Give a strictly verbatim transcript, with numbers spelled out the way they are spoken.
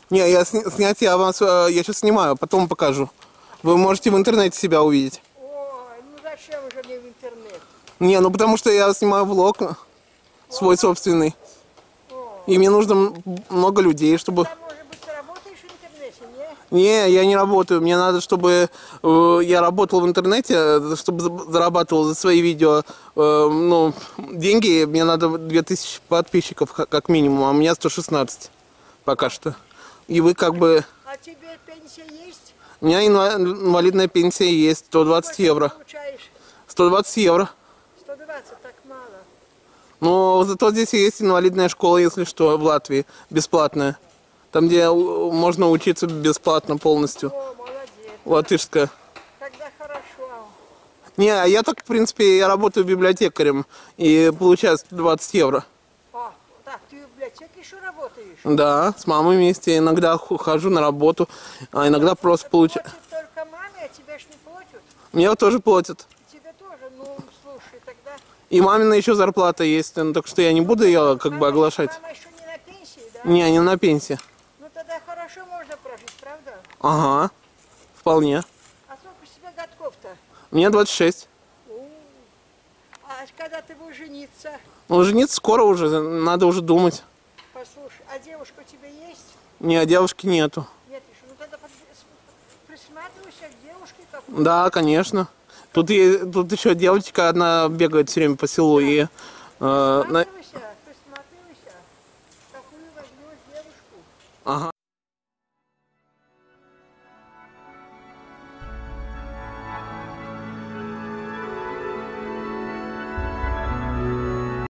Не, я сня- снять я вас, э, я сейчас снимаю, потом покажу. Вы можете в интернете себя увидеть. Ой, ну зачем уже мне в интернет? Не, ну потому что я снимаю влог свой собственный. И мне нужно м- много людей, чтобы... Там, может быть, ты работаешь в интернете, не? Не, я не работаю. Мне надо, чтобы э, я работал в интернете, э, чтобы за- зарабатывал за свои видео э, ну, деньги. Мне надо две тысячи подписчиков ка- как минимум, а у меня сто шестнадцать пока что. И вы как бы... А тебе пенсия есть? У меня инва- инвалидная пенсия есть, сто двадцать Сколько евро. ты получаешь? сто двадцать евро. сто двадцать, так мало. Но зато здесь есть инвалидная школа, если что, в Латвии, бесплатная. Там, где у- можно учиться бесплатно полностью. О, молодец. Латышская. Тогда хорошо. Не, а я так, в принципе, я работаю библиотекарем и получаю сто двадцать евро. О, так, ты в библиотеке еще работаешь? Да, с мамой вместе. Иногда ху- хожу на работу, а иногда просто получаю. Платят только маме, а тебе ж не платят? Мне вот тоже платят. Тебе тоже? Ну, слушай, тогда... И мамина еще зарплата есть, ну, так что я не буду ее как бы Мама- оглашать. Мама еще не на пенсии, да? Не, не на пенсии. Ну, тогда хорошо можно прожить, правда? Ага, вполне. А сколько у тебя годков-то? Мне двадцать шесть. У, А когда ты будешь жениться? Ну, жениться скоро уже, надо уже думать. Послушай, а девушка у тебя есть? Не, а девушки нету. Нет еще. Ну, тогда под- с- присматривайся к девушке какой-то. Да, конечно. Тут, е- тут еще девочка одна бегает все время по селу и... э, на- Присматривайся, присматривайся. Какую возьмешь девушку? Ага.